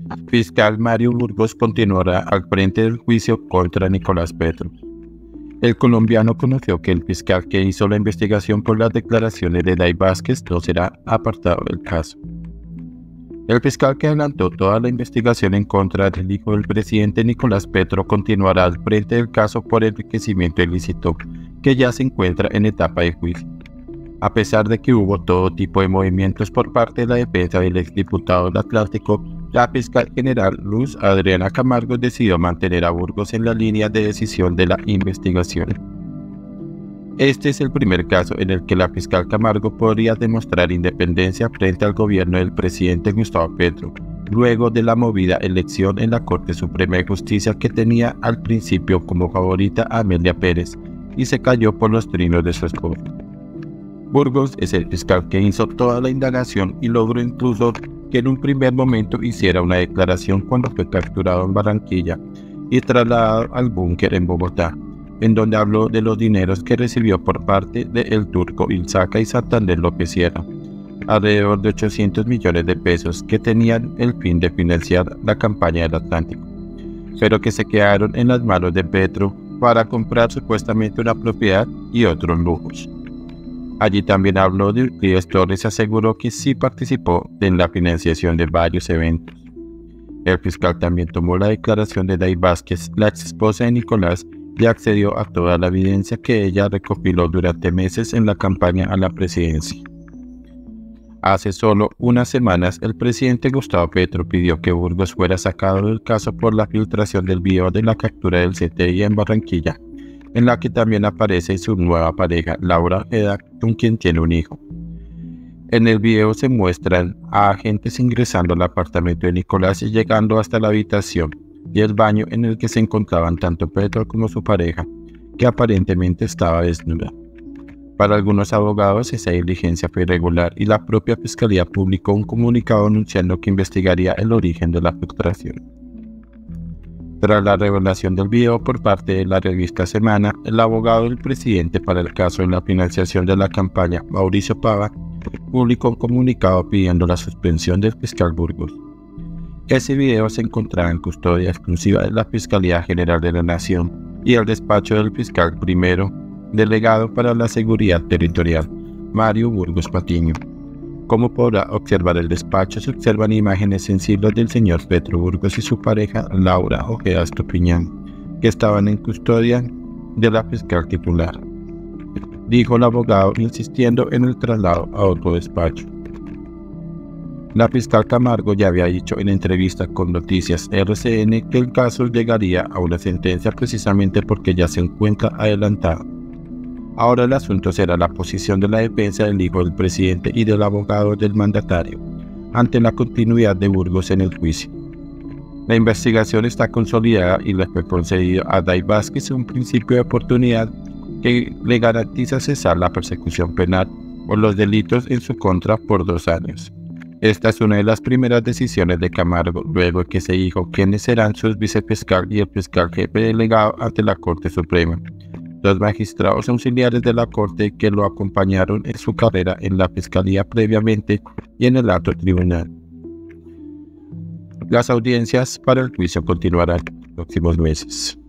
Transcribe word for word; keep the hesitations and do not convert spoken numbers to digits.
Fiscal Mario Burgos continuará al frente del juicio contra Nicolás Petro. El colombiano conoció que el fiscal que hizo la investigación por las declaraciones de Day Vázquez no será apartado del caso. El fiscal que adelantó toda la investigación en contra del hijo del presidente Nicolás Petro continuará al frente del caso por enriquecimiento ilícito, que ya se encuentra en etapa de juicio. A pesar de que hubo todo tipo de movimientos por parte de la defensa del exdiputado del Atlántico, la fiscal general Luz Adriana Camargo decidió mantener a Burgos en la línea de decisión de la investigación. Este es el primer caso en el que la fiscal Camargo podría demostrar independencia frente al gobierno del presidente Gustavo Petro, luego de la movida elección en la Corte Suprema de Justicia que tenía al principio como favorita a Amelia Pérez y se cayó por los trinos de su esposo. Burgos es el fiscal que hizo toda la indagación y logró incluso que en un primer momento hiciera una declaración cuando fue capturado en Barranquilla y trasladado al búnker en Bogotá, en donde habló de los dineros que recibió por parte de El Turco Ilzaca y Santander López Sierra, alrededor de ochocientos millones de pesos que tenían el fin de financiar la campaña del Atlántico, pero que se quedaron en las manos de Petro para comprar supuestamente una propiedad y otros lujos. Allí también habló de Euclides Torres y aseguró que sí participó en la financiación de varios eventos. El fiscal también tomó la declaración de Day Vázquez, la ex esposa de Nicolás, y accedió a toda la evidencia que ella recopiló durante meses en la campaña a la presidencia. Hace solo unas semanas, el presidente Gustavo Petro pidió que Burgos fuera sacado del caso por la filtración del video de la captura del C T I en Barranquilla, en la que también aparece su nueva pareja, Laura Ojeda, con quien tiene un hijo. En el video se muestran a agentes ingresando al apartamento de Nicolás y llegando hasta la habitación y el baño en el que se encontraban tanto Petro como su pareja, que aparentemente estaba desnuda. Para algunos abogados esa diligencia fue irregular y la propia Fiscalía publicó un comunicado anunciando que investigaría el origen de la filtración. Tras la revelación del video por parte de la revista Semana, el abogado del presidente para el caso de la financiación de la campaña, Mauricio Pava, publicó un comunicado pidiendo la suspensión del fiscal Burgos. Ese video se encontraba en custodia exclusiva de la Fiscalía General de la Nación y el despacho del fiscal primero delegado para la Seguridad Territorial, Mario Burgos Patiño. Como podrá observar el despacho, se observan imágenes sensibles del señor Petro Burgos y su pareja Laura Ojeda Estupiñán, que estaban en custodia de la fiscal titular, dijo el abogado, insistiendo en el traslado a otro despacho. La fiscal Camargo ya había dicho en entrevista con Noticias R C N que el caso llegaría a una sentencia precisamente porque ya se encuentra adelantado. Ahora el asunto será la posición de la defensa del hijo del presidente y del abogado del mandatario ante la continuidad de Burgos en el juicio. La investigación está consolidada y le fue concedido a Day Vázquez un principio de oportunidad que le garantiza cesar la persecución penal por los delitos en su contra por dos años. Esta es una de las primeras decisiones de Camargo, luego de que se dijo quiénes serán sus vicefiscal y el fiscal jefe delegado ante la Corte Suprema, los magistrados auxiliares de la Corte que lo acompañaron en su carrera en la Fiscalía previamente y en el alto tribunal. Las audiencias para el juicio continuarán en los próximos meses.